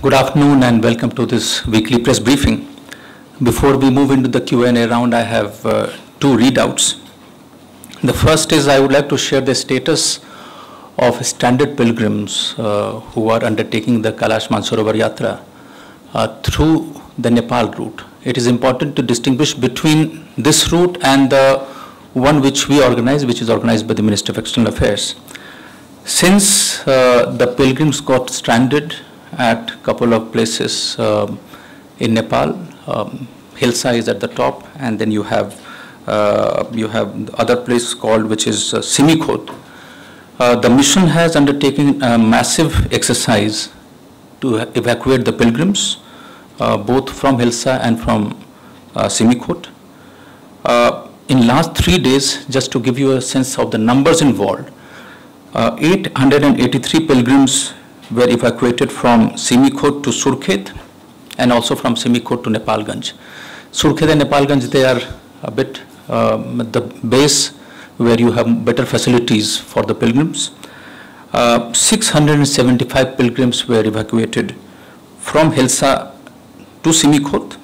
Good afternoon and welcome to this weekly press briefing. Before we move into the Q&A round, I have two readouts. The first is I would like to share the status of standard pilgrims who are undertaking the Kailash Mansarovar Yatra through the Nepal route. It is important to distinguish between this route and the one which we organize, which is organized by the Ministry of External Affairs. Since the pilgrims got stranded at a couple of places in Nepal, Hilsa is at the top, and then you have the other place called which is Simikhot. The mission has undertaken a massive exercise to evacuate the pilgrims, both from Hilsa and from Simikhot. In last 3 days, just to give you a sense of the numbers involved, 883 pilgrims were evacuated from Simikhot to Surkhet and also from Simikhot to Nepalganj. Surkhet and Nepalganj, they are a bit the base where you have better facilities for the pilgrims. 675 pilgrims were evacuated from Hilsa to Simikhot.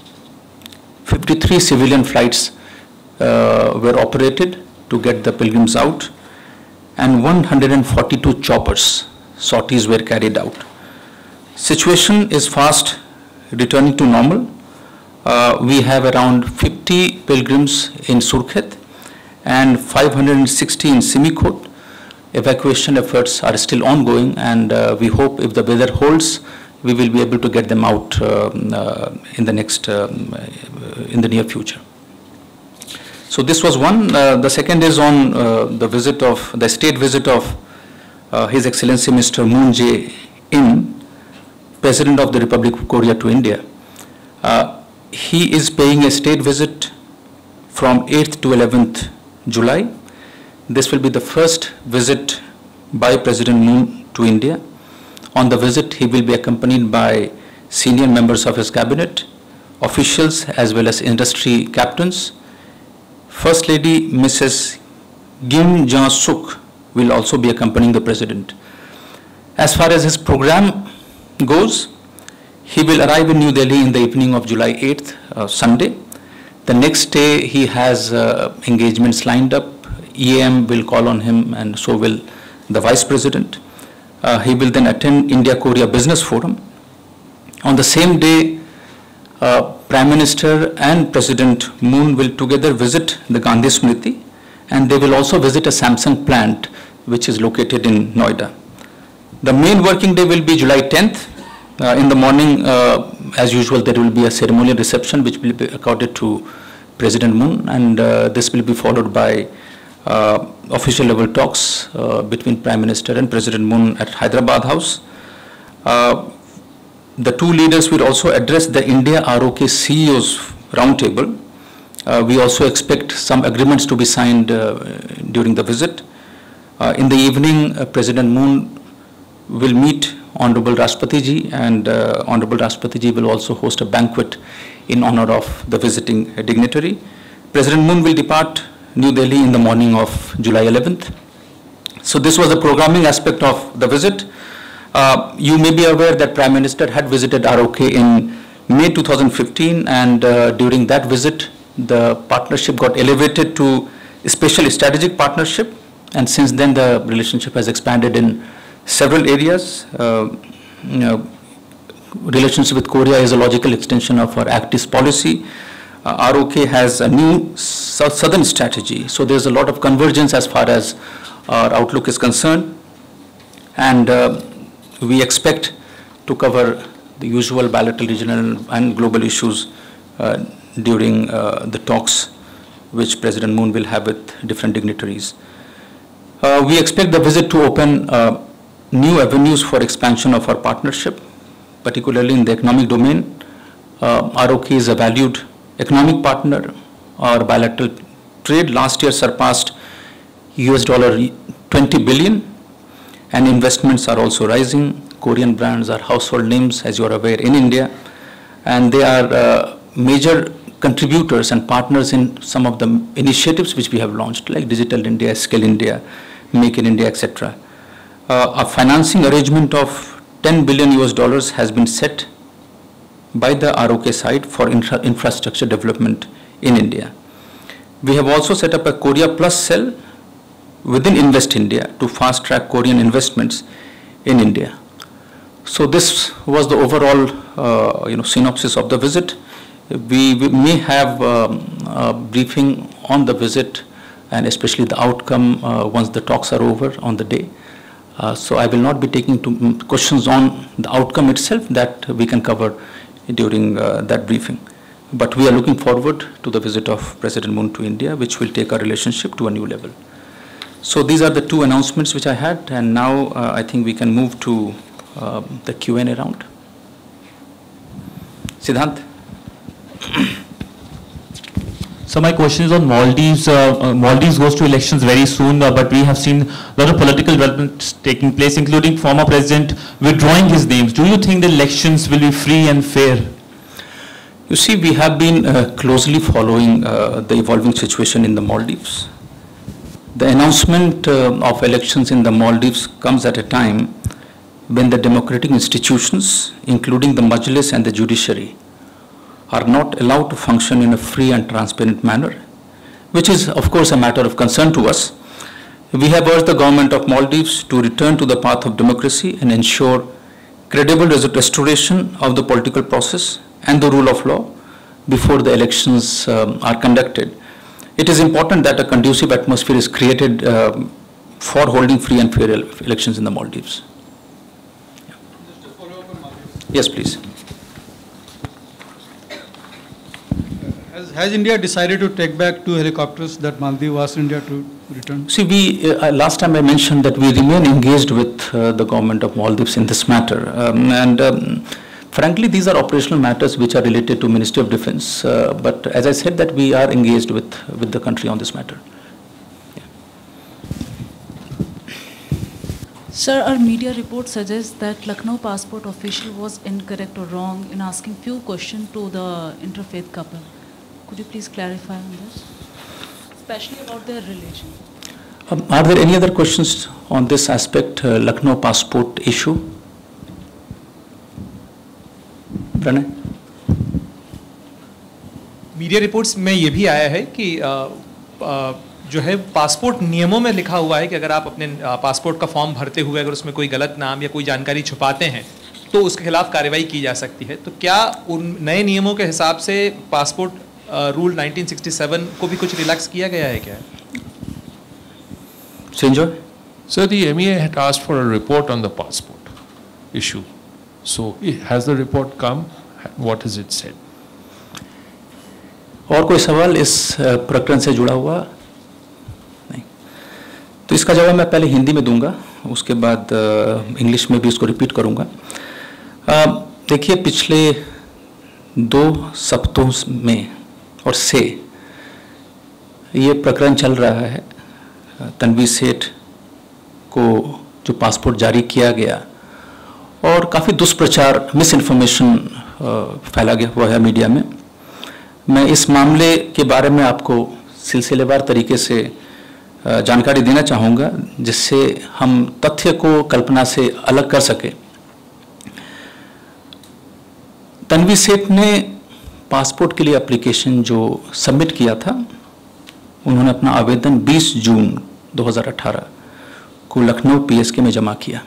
53 civilian flights were operated to get the pilgrims out, and 142 choppers sorties were carried out. Situation is fast returning to normal. We have around 50 pilgrims in Surkhet and 560 in Simikhot. Evacuation efforts are still ongoing, and we hope if the weather holds, we will be able to get them out in the near future. So this was one. The second is on the state visit of His Excellency Mr. Moon Jae-in, President of the Republic of Korea, to India. He is paying a state visit from 8th to 11th July. This will be the first visit by President Moon to India. On the visit, he will be accompanied by senior members of his cabinet, officials as well as industry captains. First Lady Mrs. Kim Jong-suk will also be accompanying the President. As far as his program goes, he will arrive in New Delhi in the evening of July 8th, Sunday. The next day he has engagements lined up. EAM will call on him, and so will the Vice President. He will then attend India-Korea Business Forum. On the same day, Prime Minister and President Moon will together visit the Gandhi Smriti, and they will also visit a Samsung plant which is located in Noida. The main working day will be July 10th. In the morning, as usual, there will be a ceremonial reception which will be accorded to President Moon, and this will be followed by official level talks between Prime Minister and President Moon at Hyderabad House. The two leaders will also address the India ROK CEOs roundtable. We also expect some agreements to be signed during the visit. In the evening, President Moon will meet Honorable Rashtrapati Ji, and Honorable Rashtrapati Ji will also host a banquet in honor of the visiting dignitary. President Moon will depart New Delhi in the morning of July 11th. So this was the programming aspect of the visit. You may be aware that Prime Minister had visited ROK in May 2015, and during that visit, the partnership got elevated to a special strategic partnership, and since then the relationship has expanded in several areas. Relationship with Korea is a logical extension of our Act East policy. ROK has a new southern strategy, so there's a lot of convergence as far as our outlook is concerned, and we expect to cover the usual bilateral, regional and global issues during the talks which President Moon will have with different dignitaries. We expect the visit to open new avenues for expansion of our partnership, particularly in the economic domain. ROK is a valued economic partner. Our bilateral trade last year surpassed $20 billion, and investments are also rising. Korean brands are household names, as you are aware, in India, and they are major contributors and partners in some of the initiatives which we have launched, like Digital India, Skill India, Make in India, etc. A financing arrangement of $10 billion has been set by the ROK side for infrastructure development in India. We have also set up a Korea Plus cell within Invest India to fast track Korean investments in India. So this was the overall synopsis of the visit. We may have a briefing on the visit and especially the outcome once the talks are over on the day. So I will not be taking questions on the outcome itself, that we can cover during that briefing. But we are looking forward to the visit of President Moon to India, which will take our relationship to a new level. So these are the two announcements which I had, and now I think we can move to the Q&A round. Siddhant? So my question is on Maldives. Maldives goes to elections very soon, but we have seen a lot of political developments taking place, including former president withdrawing his names. Do you think the elections will be free and fair? You see, we have been closely following the evolving situation in the Maldives. The announcement of elections in the Maldives comes at a time when the democratic institutions, including the Majlis and the judiciary, are not allowed to function in a free and transparent manner, which is, of course, a matter of concern to us. We have urged the government of Maldives to return to the path of democracy and ensure credible restoration of the political process and the rule of law before the elections are conducted. It is important that a conducive atmosphere is created for holding free and fair elections in the Maldives. Yeah. Just to follow up on Maldives. Yes, please. Has India decided to take back 2 helicopters that Maldives asked India to return? See, we last time I mentioned that we remain engaged with the government of Maldives in this matter, frankly, these are operational matters which are related to Ministry of Defense. But as I said, that we are engaged with the country on this matter. Yeah. Sir, our media report suggests that Lucknow passport official was incorrect or wrong in asking few questions to the interfaith couple. Could you please clarify on this, especially about their religion? Are there any other questions on this aspect, Lucknow passport issue? Pranay? Media reports में ये भी आया है कि जो है passport नियमों में लिखा हुआ है कि अगर आप अपने पासपोर्ट का फॉर्म भरते हुए अगर उसमें कोई गलत नाम या कोई जानकारी छुपाते हैं तो उसके खिलाफ कार्रवाई की जा सकती है. तो क्या उन नए नियमों के हिसाब से पासपोर्ट रूल 1967 को भी कुछ रिलैक्स किया गया है क्या? Sanjoy? So the MEA had asked for a report on the passport issue. So has the report come? What has it said? और कोई सवाल इस प्रकरण से जुड़ा हुआ? नहीं. तो इसका जवाब मैं पहले हिंदी में दूंगा, उसके बाद इंग्लिश में भी इसको रिपीट करूंगा. देखिए, पिछले 2 सप्ताहों में और से ये प्रकरण चल रहा है. तनवीर सेठ को जो पासपोर्ट जारी किया गया और काफ़ी दुष्प्रचार, मिस इन्फॉर्मेशन फैला गया हुआ है मीडिया में. मैं इस मामले के बारे में आपको सिलसिलेवार तरीके से जानकारी देना चाहूँगा, जिससे हम तथ्य को कल्पना से अलग कर सके. तनवीर सेठ ने पासपोर्ट के लिए एप्लीकेशन जो सबमिट किया था, उन्होंने अपना आवेदन 20 जून 2018 को लखनऊ पीएसके में जमा किया.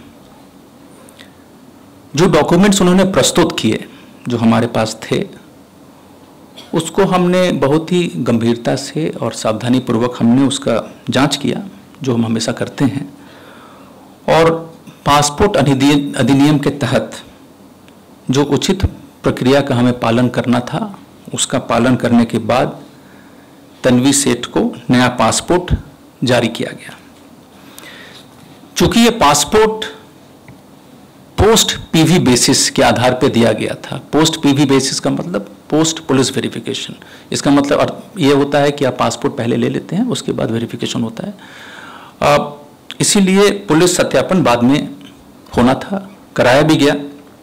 जो डॉक्यूमेंट्स उन्होंने प्रस्तुत किए, जो हमारे पास थे, उसको हमने बहुत ही गंभीरता से और सावधानी पूर्वक हमने उसका जांच किया, जो हम हमेशा करते हैं. और पासपोर्ट अधिनियम के तहत जो उचित प्रक्रिया का हमें पालन करना था, उसका पालन करने के बाद तनवीर सेठ को नया पासपोर्ट जारी किया गया. चूंकि ये पासपोर्ट पोस्ट पीवी बेसिस के आधार पर दिया गया था. पोस्ट पीवी बेसिस का मतलब पोस्ट पुलिस वेरिफिकेशन. इसका मतलब ये होता है कि आप पासपोर्ट पहले ले लेते हैं, उसके बाद वेरिफिकेशन होता है. इसीलिए पुलिस सत्यापन बाद में होना था, कराया भी गया.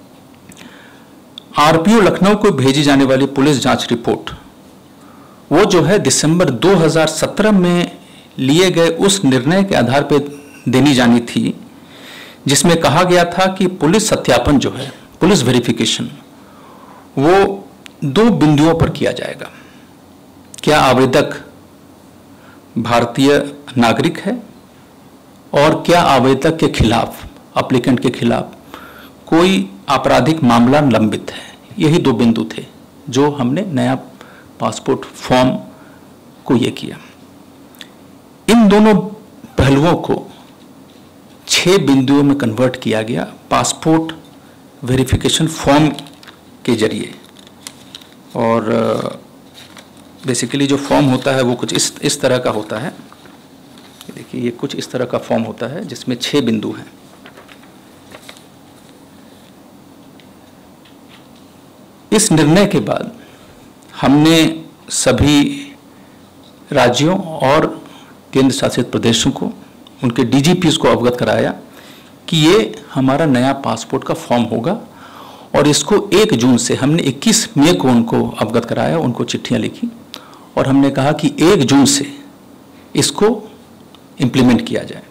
आरपीओ लखनऊ को भेजी जाने वाली पुलिस जांच रिपोर्ट, वो जो है दिसंबर 2017 में लिए गए उस निर्णय के आधार पर देनी जानी थी, जिसमें कहा गया था कि पुलिस सत्यापन जो है, पुलिस वेरिफिकेशन, वो 2 बिंदुओं पर किया जाएगा। क्या आवेदक भारतीय नागरिक है और क्या आवेदक के खिलाफ, एप्लीकेंट के खिलाफ कोई आपराधिक मामला लंबित है। यही 2 बिंदु थे जो हमने नया पासपोर्ट फॉर्म को ये किया। इन दोनों पहलुओं को 6 बिंदुओं में कन्वर्ट किया गया पासपोर्ट वेरिफिकेशन फॉर्म के जरिए। और बेसिकली जो फॉर्म होता है वो कुछ इस तरह का होता है। देखिए, ये कुछ इस तरह का फॉर्म होता है जिसमें 6 बिंदु हैं। इस निर्णय के बाद हमने सभी राज्यों और केंद्र शासित प्रदेशों को, उनके डीजीपीज को अवगत कराया कि ये हमारा नया पासपोर्ट का फॉर्म होगा। और इसको 1 जून से, हमने 21 मई को उनको अवगत कराया, उनको चिट्ठियां लिखी और हमने कहा कि 1 जून से इसको इम्प्लीमेंट किया जाए।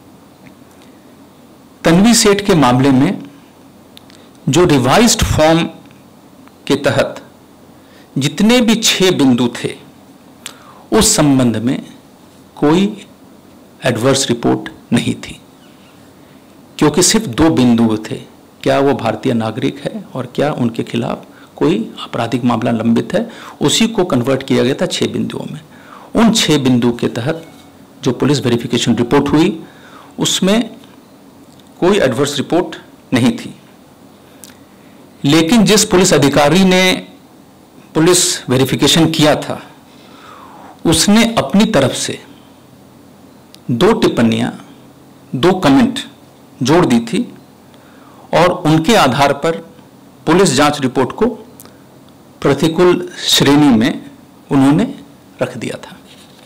तन्वी सेठ के मामले में जो रिवाइज्ड फॉर्म के तहत जितने भी 6 बिंदु थे, उस संबंध में कोई एडवर्स रिपोर्ट नहीं थी, क्योंकि सिर्फ 2 बिंदु थे, क्या वो भारतीय नागरिक है और क्या उनके खिलाफ कोई आपराधिक मामला लंबित है। उसी को कन्वर्ट किया गया था 6 बिंदुओं में। उन 6 बिंदु के तहत जो पुलिस वेरिफिकेशन रिपोर्ट हुई, उसमें कोई एडवर्स रिपोर्ट नहीं थी। लेकिन जिस पुलिस अधिकारी ने पुलिस वेरिफिकेशन किया था, उसने अपनी तरफ से 2 टिप्पणियां, 2 कमेंट जोड़ दी थी और उनके आधार पर पुलिस जांच रिपोर्ट को प्रतिकूल श्रेणी में उन्होंने रख दिया था।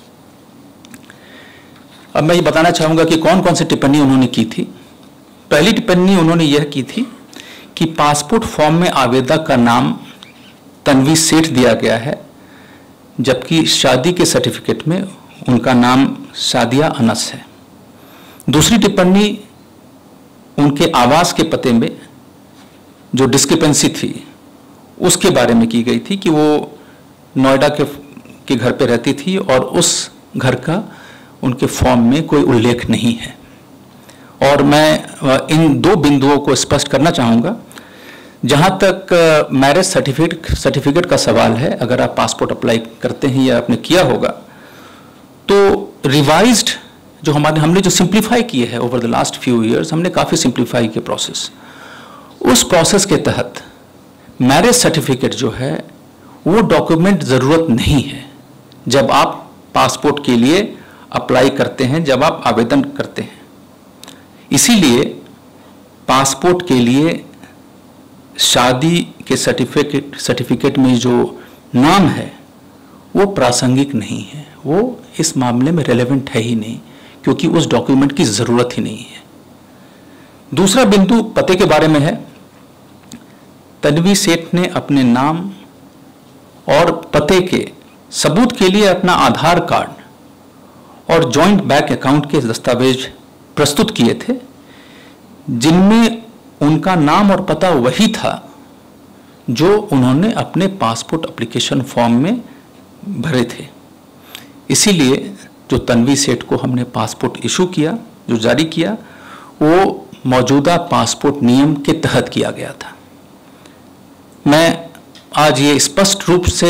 अब मैं ये बताना चाहूंगा कि कौन कौन सी टिप्पणी उन्होंने की थी। पहली टिप्पणी उन्होंने यह की थी कि पासपोर्ट फॉर्म में आवेदक का नाम तन्वी सेठ दिया गया है, जबकि शादी के सर्टिफिकेट में उनका नाम सादिया अनस है। दूसरी टिप्पणी उनके आवास के पते में जो डिस्क्रिपेंसी थी उसके बारे में की गई थी कि वो नोएडा के घर पे रहती थी और उस घर का उनके फॉर्म में कोई उल्लेख नहीं है। और मैं इन 2 बिंदुओं को स्पष्ट करना चाहूँगा। जहाँ तक मैरिज सर्टिफिकेट का सवाल है, अगर आप पासपोर्ट अप्लाई करते हैं या आपने किया होगा, तो रिवाइज्ड जो हमने जो सिंप्लीफाई किए है over the last few years, हमने काफ़ी सिंप्लीफाई किए प्रोसेस। उस प्रोसेस के तहत मैरिज सर्टिफिकेट जो है वो डॉक्यूमेंट ज़रूरत नहीं है जब आप पासपोर्ट के लिए अप्लाई करते हैं, जब आप आवेदन करते हैं। इसीलिए पासपोर्ट के लिए शादी के सर्टिफिकेट में जो नाम है वो प्रासंगिक नहीं है, वो इस मामले में रेलेवेंट है ही नहीं, क्योंकि उस डॉक्यूमेंट की ज़रूरत ही नहीं है। दूसरा बिंदु पते के बारे में है। तन्वी सेठ ने अपने नाम और पते के सबूत के लिए अपना आधार कार्ड और जॉइंट बैंक अकाउंट के दस्तावेज प्रस्तुत किए थे, जिनमें उनका नाम और पता वही था जो उन्होंने अपने पासपोर्ट एप्लीकेशन फॉर्म में भरे थे। इसीलिए जो तन्वी सेठ को हमने पासपोर्ट इशू किया, जो जारी किया, वो मौजूदा पासपोर्ट नियम के तहत किया गया था। मैं आज ये स्पष्ट रूप से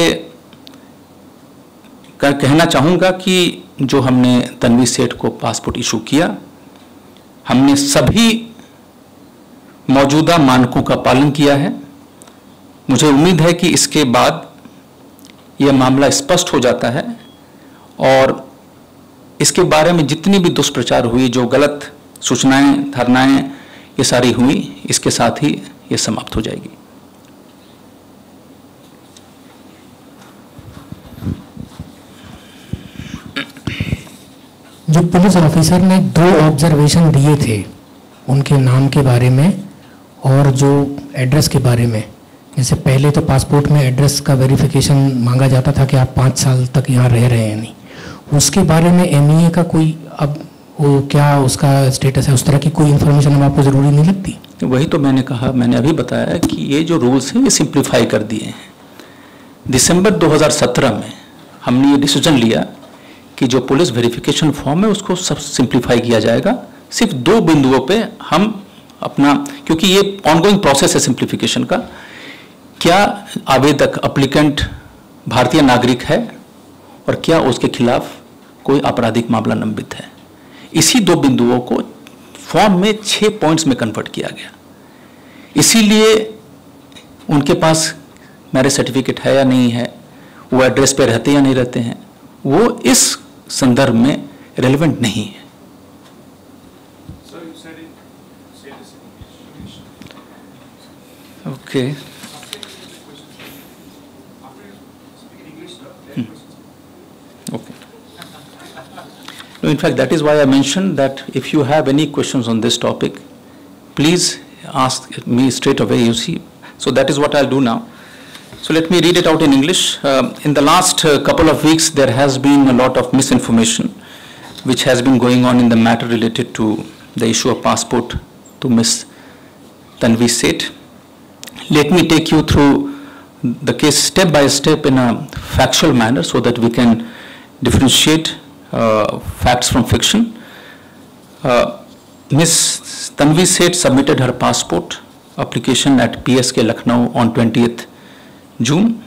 कहना चाहूँगा कि जो हमने तन्वी सेठ को पासपोर्ट इशू किया, हमने सभी मौजूदा मानकों का पालन किया है। मुझे उम्मीद है कि इसके बाद यह मामला स्पष्ट हो जाता है और इसके बारे में जितनी भी दुष्प्रचार हुई, जो गलत सूचनाएं, धारणाएं ये सारी हुई, इसके साथ ही ये समाप्त हो जाएगी। जो पुलिस ऑफिसर ने 2 ऑब्जर्वेशन दिए थे उनके नाम के बारे में और जो एड्रेस के बारे में, जैसे पहले तो पासपोर्ट में एड्रेस का वेरिफिकेशन मांगा जाता था कि आप 5 साल तक यहाँ रह रहे हैं नहीं, उसके बारे में MEA का कोई अब वो क्या उसका स्टेटस है? उस तरह की कोई इन्फॉर्मेशन अब आपको ज़रूरी नहीं लगती? वही तो मैंने कहा, मैंने अभी बताया कि ये जो रूल्स हैं ये सिंप्लीफाई कर दिए हैं। दिसंबर 2017 में हमने ये डिसीजन लिया कि जो पुलिस वेरिफिकेशन फॉर्म है उसको सब सिंप्लीफाई किया जाएगा। सिर्फ 2 बिंदुओं पे हम अपना, क्योंकि ये ऑनगोइंग प्रोसेस है सिंप्लीफिकेशन का, क्या आवेदक अप्लीकेंट भारतीय नागरिक है और क्या उसके खिलाफ कोई आपराधिक मामला लंबित है। इसी 2 बिंदुओं को फॉर्म में 6 पॉइंट्स में कन्वर्ट किया गया। इसीलिए उनके पास मैरिज सर्टिफिकेट है या नहीं है, वो एड्रेस पे रहते या नहीं रहते हैं, वो इस संदर्भ में रेलेवेंट नहीं है। Okay, okay. No, in fact, that is why I mentioned that if you have any questions on this topic, please ask me straight away, you see. So that is what I'll do now. So let me read it out in English. In the last couple of weeks, there has been a lot of misinformation which has been going on in the matter related to the issue of passport to Ms. Tanvi Seth. Let me take you through the case step by step in a factual manner so that we can differentiate facts from fiction. Ms. Tanvi Seth submitted her passport application at PSK Lucknow on 20th June.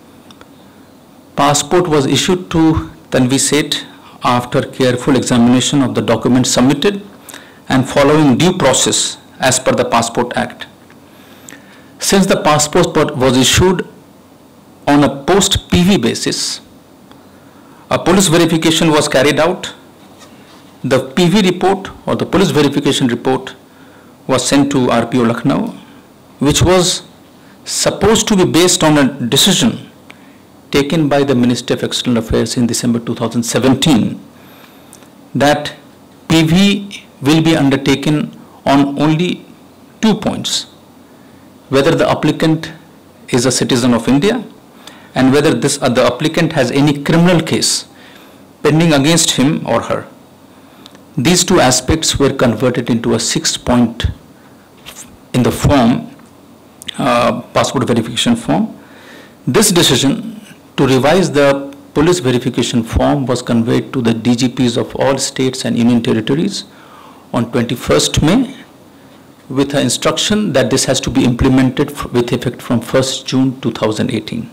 Passport was issued to Tanvi Seth after careful examination of the documents submitted and following due process as per the Passport Act. Since the passport was issued on a post-PV basis, a police verification was carried out. The PV report or the police verification report was sent to RPO Lucknow, which was supposed to be based on a decision taken by the Ministry of External Affairs in December 2017 that PV will be undertaken on only 2 points: whether the applicant is a citizen of India and whether the applicant has any criminal case pending against him or her. These 2 aspects were converted into a 6th point in the form, passport verification form. This decision to revise the police verification form was conveyed to the DGPs of all states and union territories on 21st May with an instruction that this has to be implemented with effect from 1st June 2018.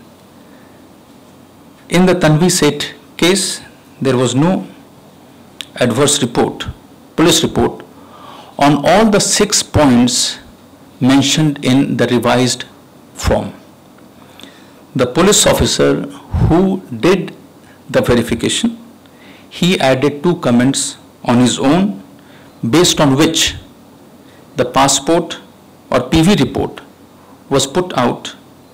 In the Tanvi Seth case, there was no adverse report, police report, on all the 6 points mentioned in the revised form. The police officer who did the verification, he added 2 comments on his own, based on which the passport or PV report was put out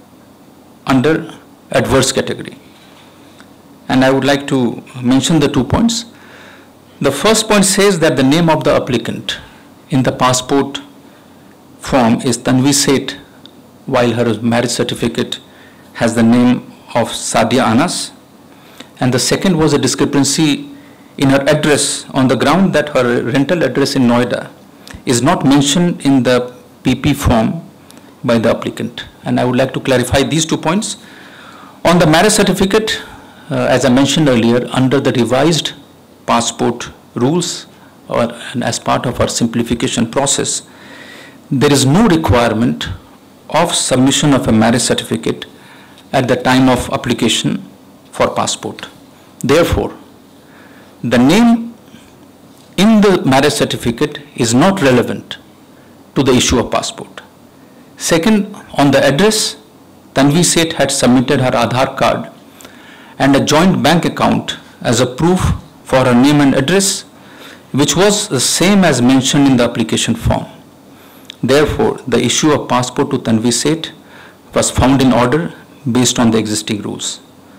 under adverse category. And I would like to mention the 2 points. The first point says that the name of the applicant in the passport form is Tanvi Seth, while her marriage certificate has the name of Sadia Anas. And the second was a discrepancy in her address on the ground that her rental address in Noida is not mentioned in the PP form by the applicant. And I would like to clarify these 2 points. On the marriage certificate, as I mentioned earlier, under the revised passport rules and as part of our simplification process, there is no requirement of submission of a marriage certificate at the time of application for passport. Therefore, the name in the marriage certificate is not relevant to the issue of passport. Second, on the address, Tanvi Seth had submitted her Aadhaar card and a joint bank account as a proof for her name and address, which was the same as mentioned in the application form. Therefore, the issue of passport to Tanvi Seth was found in order based on the existing rules.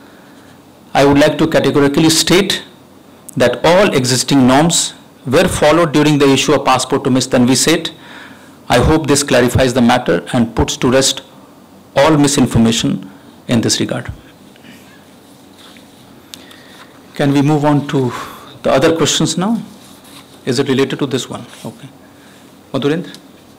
I would like to categorically state that all existing norms were followed during the issue of passport to Ms. Tanvi Seth. I hope this clarifies the matter and puts to rest all misinformation in this regard. Can we move on to the other questions now? Is it related to this one? Okay. Madhurendra?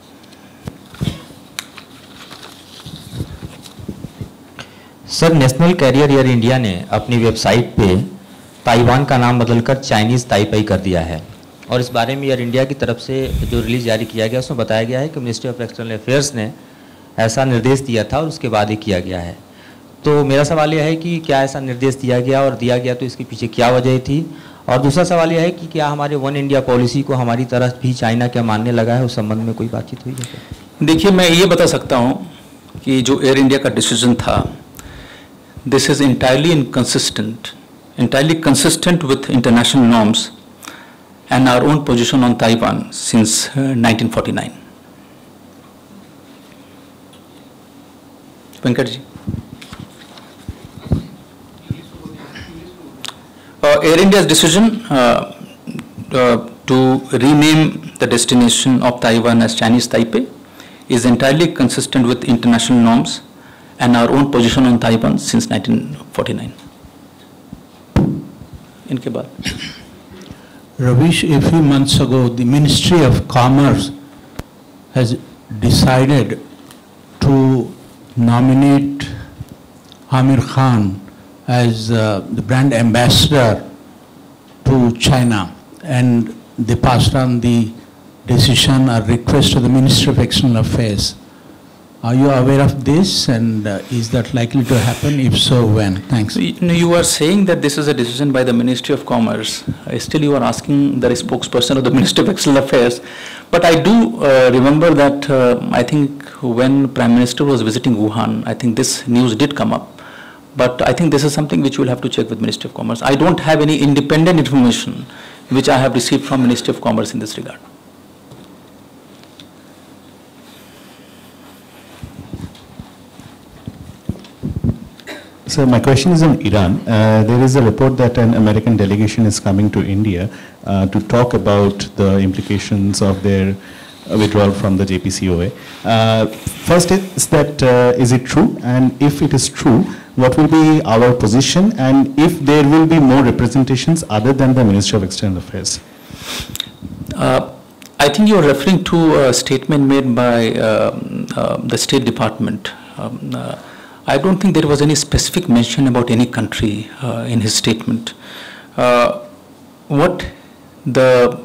Sir, national carrier Air India ने अपनी website पे Taiwan का नाम बदलकर Chinese Taipei कर दिया है, और इस बारे में एयर इंडिया की तरफ से जो रिलीज जारी किया गया उसमें बताया गया है कि मिनिस्ट्री ऑफ एक्सटर्नल अफेयर्स ने ऐसा निर्देश दिया था और उसके बाद ही किया गया है। तो मेरा सवाल यह है कि क्या ऐसा निर्देश दिया गया, और दिया गया तो इसके पीछे क्या वजह थी? और दूसरा सवाल यह है कि क्या हमारे वन इंडिया पॉलिसी को हमारी तरफ भी चाइना क्या मानने लगा है, उस संबंध में कोई बातचीत हुई है? देखिए, मैं ये बता सकता हूँ कि जो एयर इंडिया का डिसीजन था, this is entirely consistent with international norms and our own position on Taiwan since 1949. Venkat ji. Air India's decision to rename the destination of Taiwan as Chinese Taipei is entirely consistent with international norms and our own position on Taiwan since 1949. इनके बाद Ravish, a few months ago, the Ministry of Commerce has decided to nominate Amir Khan as the brand ambassador to China, and they passed on the decision or request to the Ministry of External Affairs. Are you aware of this, and is that likely to happen? If so, when? Thanks. You are saying that this is a decision by the Ministry of Commerce. Still you are asking the spokesperson of the Ministry of External Affairs. But I do remember that I think when Prime Minister was visiting Wuhan, I think this news did come up. But I think this is something which you will have to check with Ministry of Commerce. I don't have any independent information which I have received from Ministry of Commerce in this regard. So my question is on Iran. There is a report that an American delegation is coming to India to talk about the implications of their withdrawal from the JPCOA. First is it true? And if it is true, what will be our position? And if there will be more representations other than the Ministry of External Affairs? I think you are referring to a statement made by the State Department. I don't think there was any specific mention about any country in his statement. What the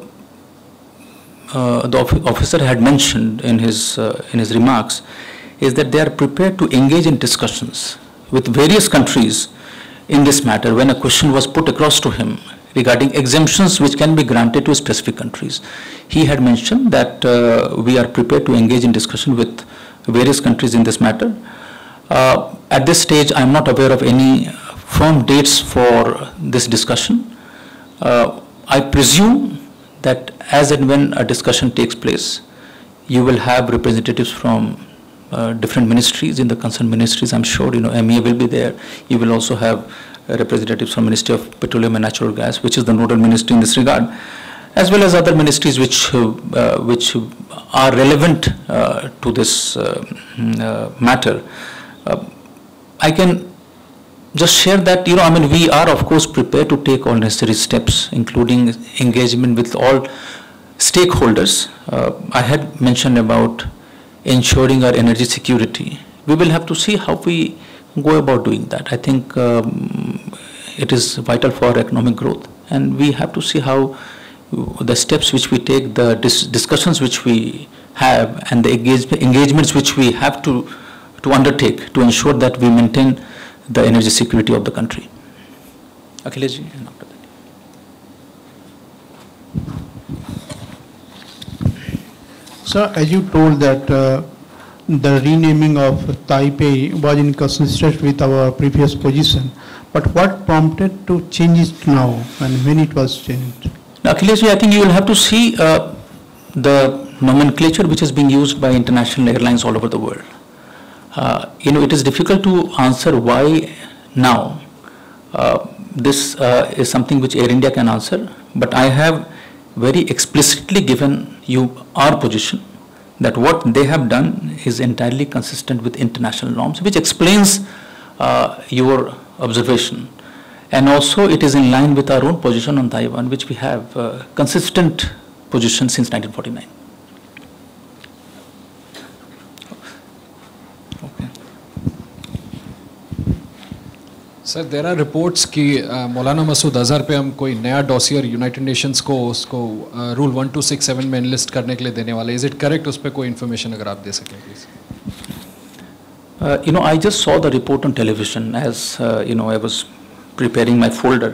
officer had mentioned in his remarks is that they are prepared to engage in discussions with various countries in this matter when a question was put across to him regarding exemptions which can be granted to specific countries. He had mentioned that we are prepared to engage in discussion with various countries in this matter. At this stage, I am not aware of any firm dates for this discussion. I presume that as and when a discussion takes place, you will have representatives from different ministries in the concerned ministries. I'm sure, MEA will be there. You will also have representatives from Ministry of Petroleum and Natural Gas, which is the nodal ministry in this regard, as well as other ministries which are relevant to this matter. I can just share that, we are of course prepared to take all necessary steps, including engagement with all stakeholders. I had mentioned about ensuring our energy security. We will have to see how we go about doing that. I think it is vital for our economic growth, and we have to see how the steps which we take, the discussions which we have, and the engagements which we have to undertake to ensure that we maintain the energy security of the country. Akhilesh ji, and after that. Sir, as you told that the renaming of Taipei was inconsistent with our previous position, but what prompted to change it now and when it was changed? Akhilesh ji, I think you will have to see the nomenclature which is being used by international airlines all over the world. It is difficult to answer why now. This is something which Air India can answer, but I have very explicitly given you our position that what they have done is entirely consistent with international norms, which explains your observation. And also it is in line with our own position on Taiwan, which we have consistent position since 1949. Sir there are reports कि मौलाना मसूद अजहर पे हम कोई नया dossier United Nations को उसको rule 1267 में analyst करने के लिए देने वाले. Is it correct? उस पर कोई इन्फॉर्मेशन अगर आप दे सकें please. I just saw the report on television as I was preparing my folder.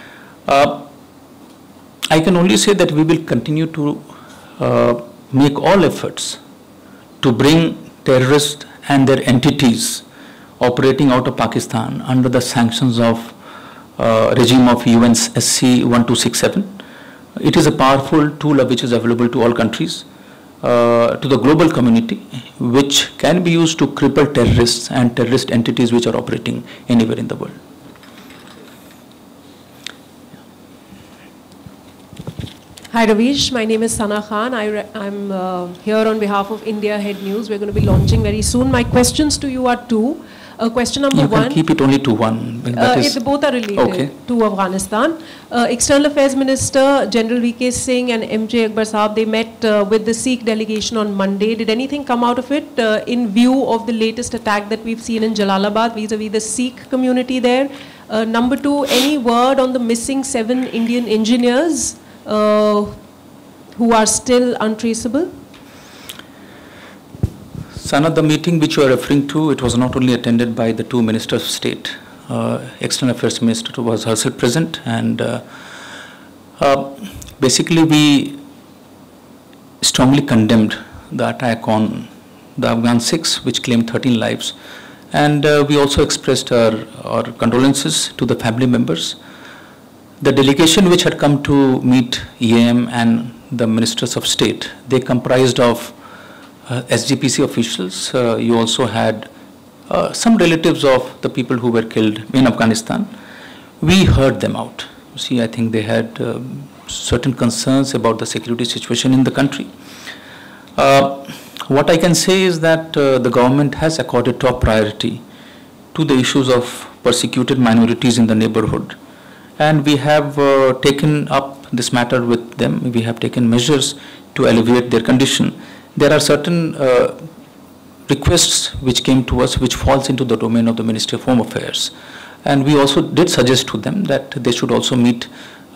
I can only say that we will continue to make all efforts to bring terrorists and their entities operating out of Pakistan under the sanctions of regime of UNSC 1267. It is a powerful tool which is available to all countries, to the global community, which can be used to cripple terrorists and terrorist entities which are operating anywhere in the world. Hi Ravish, my name is Sana Khan. I'm here on behalf of India Head News. We're going to be launching very soon. My questions to you are two. Question number one. You can keep it only to one. Both are related to Afghanistan. External Affairs Minister General V.K. Singh and M.J. Akbar Saab, they met with the Sikh delegation on Monday. Did anything come out of it in view of the latest attack that we've seen in Jalalabad vis-a-vis the Sikh community there? Number two, any word on the missing 7 Indian engineers who are still untraceable? Sana, the meeting which you are referring to, it was not only attended by the two ministers of state. External Affairs Minister was herself present, and basically we strongly condemned the attack on the Afghan Sikhs, which claimed 13 lives, and we also expressed our condolences to the family members. The delegation which had come to meet EAM and the ministers of state, they comprised of SGPC officials. You also had some relatives of the people who were killed in Afghanistan. We heard them out. You see, I think they had certain concerns about the security situation in the country. What I can say is that the government has accorded top priority to the issues of persecuted minorities in the neighborhood. And we have taken up this matter with them. We have taken measures to alleviate their condition. There are certain requests which came to us which falls into the domain of the Ministry of Home Affairs, and we also did suggest to them that they should also meet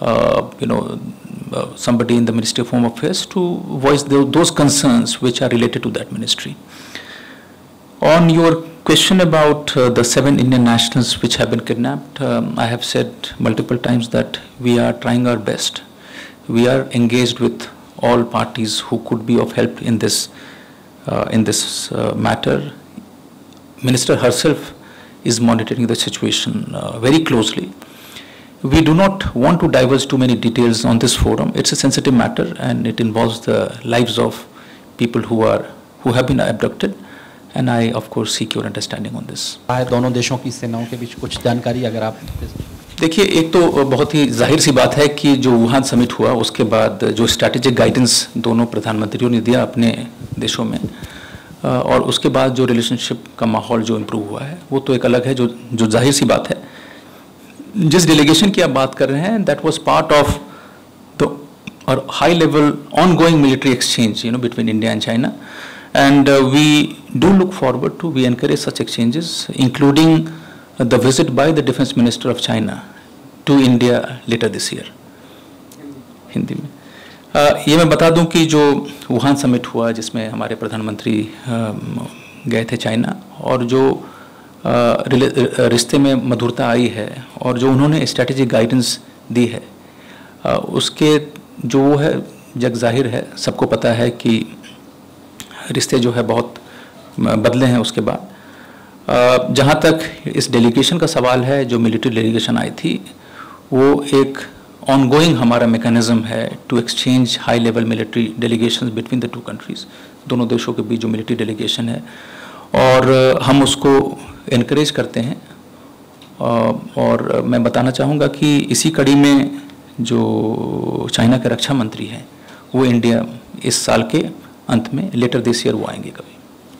somebody in the Ministry of Home Affairs to voice those concerns which are related to that ministry. On your question about the 7 Indian nationals which have been kidnapped, I have said multiple times that we are trying our best. We are engaged with all parties who could be of help in this matter. Minister herself is monitoring the situation very closely. We do not want to divulge too many details on this forum. It's a sensitive matter and it involves the lives of people who have been abducted. And I, of course, seek your understanding on this. दोनों देशों की सेनाओं के बीच कुछ जानकारी अगर आप देखिए, एक तो बहुत ही जाहिर सी बात है कि जो वुहान समिट हुआ उसके बाद जो स्ट्रैटेजिक गाइडेंस दोनों प्रधानमंत्रियों ने दिया अपने देशों में, और उसके बाद जो रिलेशनशिप का माहौल जो इम्प्रूव हुआ है वो तो एक अलग है, जो जाहिर सी बात है. जिस डेलीगेशन की आप बात कर रहे हैं, that was part of the और high level ongoing military exchange between India and China, and we do look forward to, we encourage such exchanges, including the visit by the Defense Minister of China to India later this year. Hindi में ये मैं बता दूं कि जो Wuhan summit हुआ जिसमें हमारे प्रधानमंत्री गए थे चाइना, और जो रिश्ते में मधुरता आई है और जो उन्होंने स्ट्रैटेजिक गाइडेंस दी है, उसके जो वो है जग जाहिर है, सबको पता है कि रिश्ते जो है बहुत बदले हैं उसके बाद. जहाँ तक इस डेलीगेशन का सवाल है, जो मिलिट्री डेलीगेशन आई थी, वो एक ऑनगोइंग हमारा मैकेनिज्म है to exchange high level military delegations between the two countries. दोनों देशों के बीच जो मिलिट्री डेलीगेशन है, और हम उसको इनकरेज करते हैं. और मैं बताना चाहूँगा कि इसी कड़ी में जो चाइना के रक्षा मंत्री हैं वो इंडिया इस साल के अंत में, लेटर दिस ईयर, वो आएंगे कभी.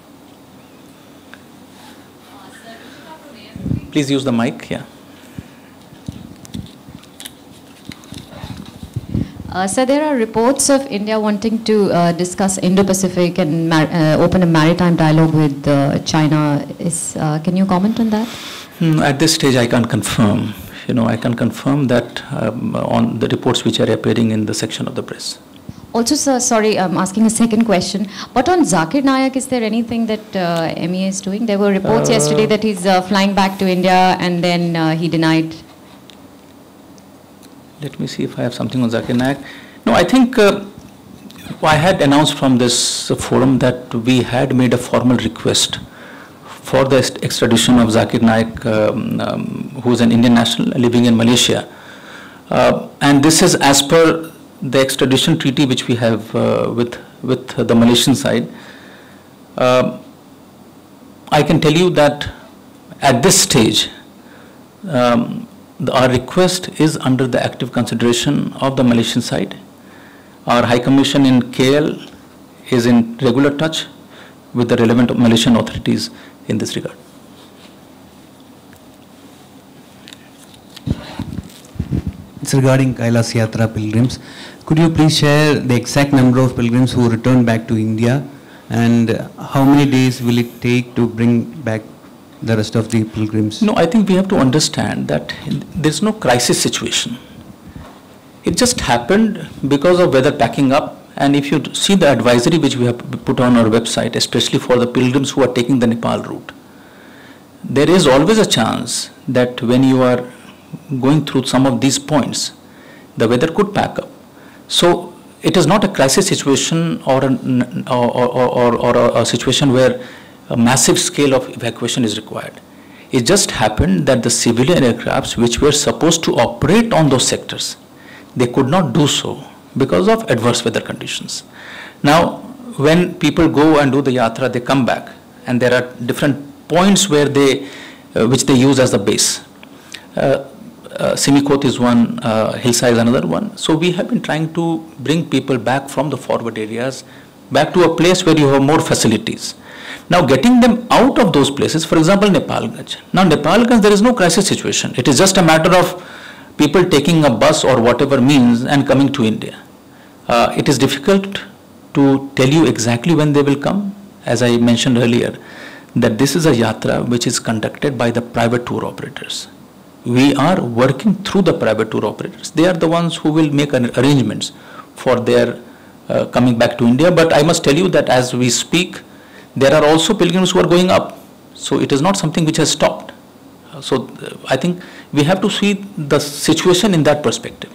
Please use the mic. या So there are reports of India wanting to discuss Indo-Pacific and open a maritime dialogue with China. Can you comment on that? At this stage, I can't confirm. I can confirm that on the reports which are appearing in the section of the press. Also, sir, sorry, I'm asking a second question. But on Zakir Naik, is there anything that MEA is doing? There were reports yesterday that he's flying back to India and then he denied. Let me see if I have something on Zakir Naik. No, I think I had announced from this forum that we had made a formal request for the extradition of Zakir Naik, who is an Indian national living in Malaysia. And this is as per the extradition treaty which we have with the Malaysian side. I can tell you that at this stage, our request is under the active consideration of the Malaysian side. Our High Commission in KL is in regular touch with the relevant Malaysian authorities in this regard. It's regarding Kailas Yatra pilgrims. Could you please share the exact number of pilgrims who return back to India, and how many days will it take to bring back the rest of the pilgrims? No, I think we have to understand that there's no crisis situation. It just happened because of weather packing up. And if you see the advisory which we have put on our website, especially for the pilgrims who are taking the Nepal route, there is always a chance that when you are going through some of these points, the weather could pack up. So it is not a crisis situation or a situation where a massive scale of evacuation is required. It just happened that the civilian aircrafts which were supposed to operate on those sectors, they could not do so because of adverse weather conditions. Now, when people go and do the yatra, they come back, and there are different points where which they use as the base. Simikot is one, Hilsa is another one. So we have been trying to bring people back from the forward areas, back to a place where you have more facilities. Now getting them out of those places, for example, Nepalganj. Now Nepalganj, there is no crisis situation. It is just a matter of people taking a bus or whatever means and coming to India. It is difficult to tell you exactly when they will come. As I mentioned earlier, that this is a yatra which is conducted by the private tour operators. We are working through the private tour operators. They are the ones who will make arrangements for their coming back to India. But I must tell you that as we speak, there are also pilgrims who are going up. So it is not something which has stopped. So I think we have to see the situation in that perspective.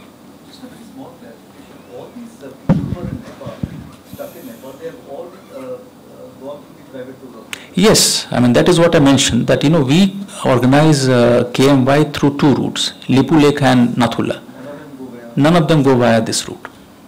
Yes, I mean that is what I mentioned, that we organize KMY through two routes, Lipu Lake and Nathula. None of them go via this route.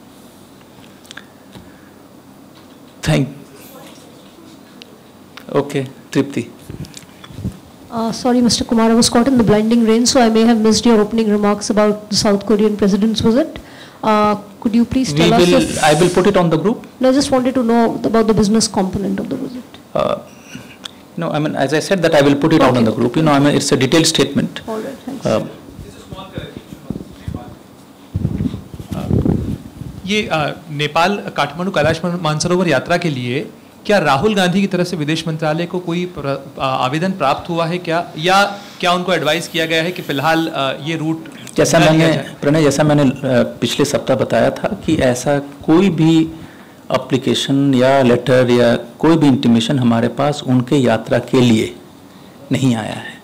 Okay, Tripti. Sorry, Mr. Kumar, I was caught in the blinding rain, so I may have missed your opening remarks about the South Korean president's visit. Could you please tell us if... I will put it on the group. No, I just wanted to know about the business component of the visit. No, I mean, as I said that I will put it out on the group. I mean, it's a detailed statement. All right, thanks. ये नेपाल काठमांडू कैलाश मानसरोवर यात्रा के लिए क्या राहुल गांधी की तरफ से विदेश मंत्रालय को कोई आवेदन प्राप्त हुआ है क्या, या क्या उनको एडवाइस किया गया है कि फिलहाल ये रूट जैसा मैंने पिछले सप्ताह बताया था कि ऐसा कोई भी एप्लीकेशन या लेटर या कोई भी इंटीमेशन हमारे पास उनके यात्रा के लिए नहीं आया है.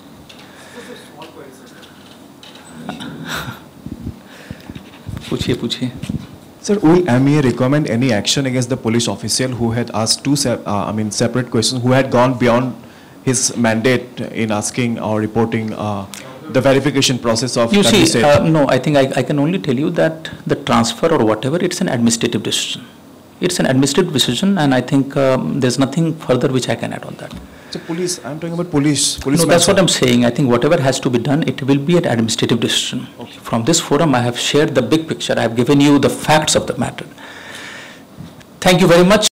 पूछिए. Sir, will MEA recommend any action against the police official who had asked separate questions, who had gone beyond his mandate in asking or reporting the verification process of... You see, no, I think I can only tell you that the transfer or whatever, it's an administrative decision. It's an administrative decision, and I think there's nothing further which I can add on that. So police, I'm talking about police. No, that's what I'm saying. I think whatever has to be done, it will be an administrative decision. Okay. From this forum, I have shared the big picture. I have given you the facts of the matter. Thank you very much.